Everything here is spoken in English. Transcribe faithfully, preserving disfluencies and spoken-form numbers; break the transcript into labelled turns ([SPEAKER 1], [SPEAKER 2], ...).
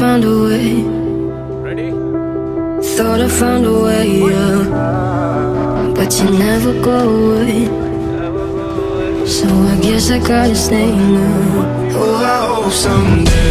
[SPEAKER 1] found a way.
[SPEAKER 2] Ready?
[SPEAKER 1] Thought I found a way, yeah. But you never go away. So I guess I gotta stay now.
[SPEAKER 3] Oh, I hope someday